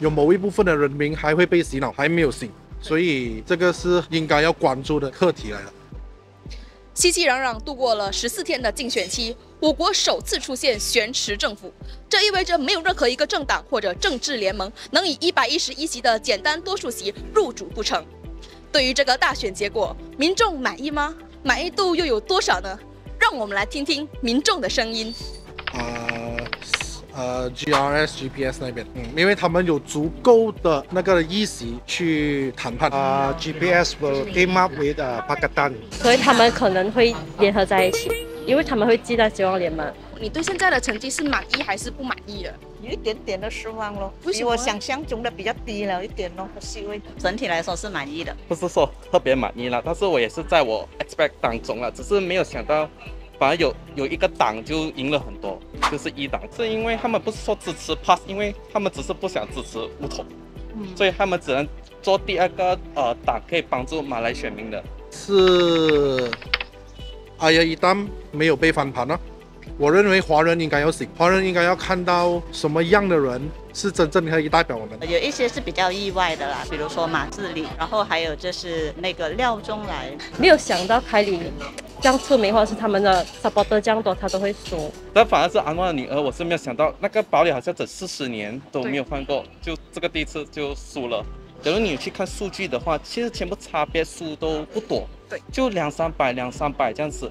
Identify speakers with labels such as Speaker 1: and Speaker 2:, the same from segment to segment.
Speaker 1: 有某一部分的人民还会被洗脑，还没有醒，所以这个是应该要关注的课题来的。
Speaker 2: 熙熙攘攘度过了14天的竞选期，我国首次出现悬池政府，这意味着没有任何一个政党或者政治联盟能以111席的简单多数席入主不成。对于这个大选结果，民众满意吗？满意度又有多少呢？让我们来听听民众的声音。
Speaker 1: GRS、GPS 那边，因为他们有足够的那个议席去谈判。
Speaker 3: GPS will team up with Pakistan，
Speaker 4: 所以他们可能会联合在一起，因为他们会记在希望联盟。
Speaker 2: 你对现在的成绩是满意还是不满意的？
Speaker 5: 有一点点的失望咯，
Speaker 2: 比我
Speaker 5: 想象中的比较低了一点咯，席位。
Speaker 6: 整体来说是满意的，
Speaker 7: 不是说特别满意啦，但是我也是在我 expect 当中了，只是没有想到。反而有一个党就赢了很多，就是一党，是因为他们不是说支持 PAS， 因为他们只是不想支持巫统，所以他们只能做第二个党可以帮助马来选民的。
Speaker 1: 是阿耶一旦没有被翻盘了，我认为华人应该要醒，华人应该要看到什么样的人是真正可以代表我们。
Speaker 6: 有一些是比较意外的啦，比如说马志礼，然后还有就是那个廖中来，
Speaker 4: 没有想到凯里这样出名，或者是他们的 supporter 这样多，他都会输。
Speaker 7: 但反而是安旺的女儿，我是没有想到那个堡垒好像整40年都没有换过，就这个第一次就输了。假如你去看数据的话，其实全部差别数都不多，
Speaker 2: 对，
Speaker 7: 就200-300这样子。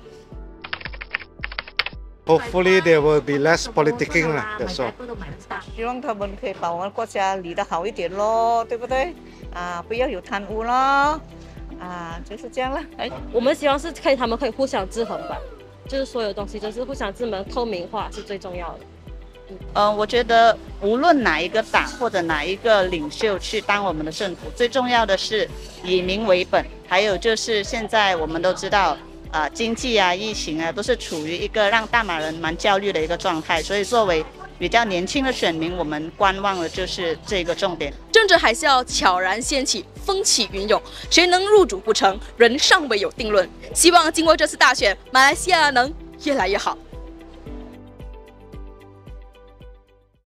Speaker 3: Hopefully there will be less politicking 啦，that's all。
Speaker 5: 希望他们可以把我们国家理得好一点咯，对不对？不要有贪污咯，就是这样了。
Speaker 4: 我们希望是他们可以互相制衡吧，就是所有东西就是互相制衡，透明化是最重要的。
Speaker 6: 我觉得无论哪一个党或者哪一个领袖去当我们的政府，最重要的是以民为本，还有就是现在我们都知道。经济疫情都是处于一个让大马人蛮焦虑的一个状态，所以作为比较年轻的选民，我们观望的就是这个重点。
Speaker 2: 政治海啸悄然掀起，风起云涌，谁能入主不成，仍尚未有定论。希望经过这次大选，马来西亚能越来越好。